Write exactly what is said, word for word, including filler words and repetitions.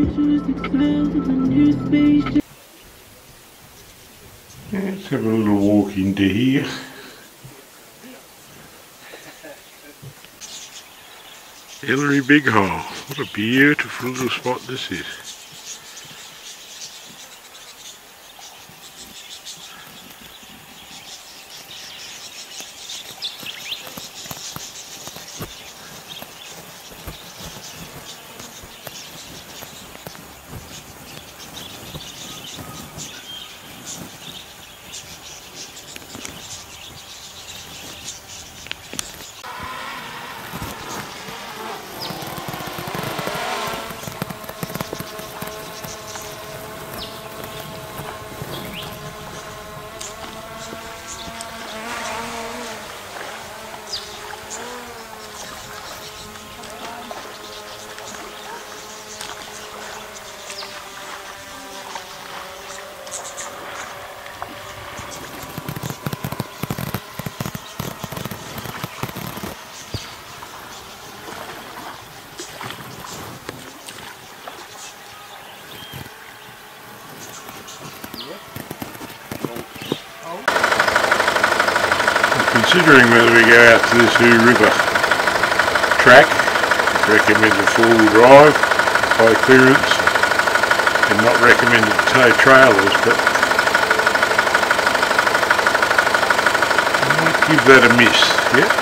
Let's have a little walk into here. Ellery Big Hole. What a beautiful little spot this is. Considering whether we go out to this Hoo River track, recommend a four-wheel drive, high clearance, and not recommended to tow trailers, but I might give that a miss. Yeah.